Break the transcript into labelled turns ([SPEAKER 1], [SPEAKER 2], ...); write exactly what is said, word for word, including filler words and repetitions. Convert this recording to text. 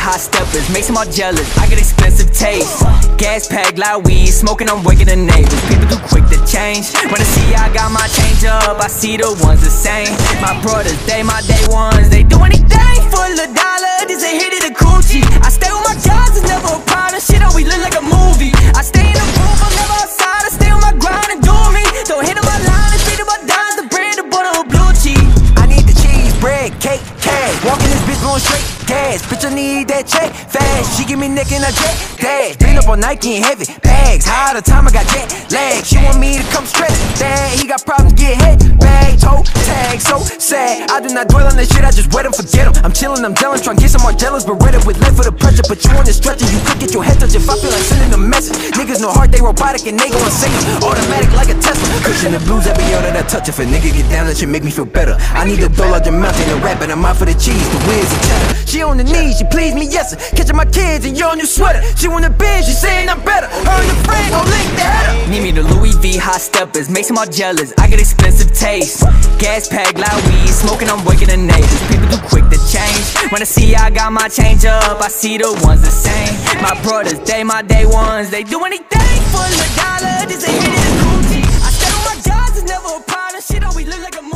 [SPEAKER 1] hot steppers, makes them all jealous. I got expensive taste. Gas pack, loud weed, smoking, I'm waking the neighbors. People too quick to change. When I see I got my change up, I see the ones the same. My brothers, they my day ones. They do anything for a dollar. This a hit of the coochie. I stay with my guys, it's never a problem. Shit always look like a movie. I stay in the booth, I'm never outside. I stay on my grind and do me. Don't hit on my line, it's beat my dimes, the bread, the butter, or blue cheese.
[SPEAKER 2] I need the cheese, bread, cake, cash. Walking this bitch going straight gas. Bitch, I need that check fast. She give me neck and a jet dash. Been up on Nike and heavy bags. High all the time, I got jet lag. She want me to come straight that. He got problems, get hit. Bag, toe, tag, so sad. I do not dwell on that shit, I just wet him, forget him. I'm chillin', I'm jealous, trying to get some more jealous. But ready with left for the pressure. But you on the stretcher, you could get your head touched if I feel like sending a message. Niggas no heart, they robotic and they gon' say automatic like a Tesla. Pushing the blues every yo that I touch. If a nigga get down, that shit make me feel better. I need a dough out the mountain and rap, and I'm out for the cheese, the whiz and cheddar. She on the knees, she please me, yes sir. Catching my kids in your new sweater. She want a bitch, she saying I'm better. Her and the friend gon' lick the header.
[SPEAKER 1] Need me the Louis V hot steppers, makes them all jealous. I got expensive taste. Gas pack, loud weed, smoking, I'm waking the neighbors. People too quick to change. When I see I got my change up, I see the ones the same. My brothers, they my day ones. They do anything for a dollar. This a hit of the coochie. I stay on my jobs, it's never a problem. Shit always look like a movie.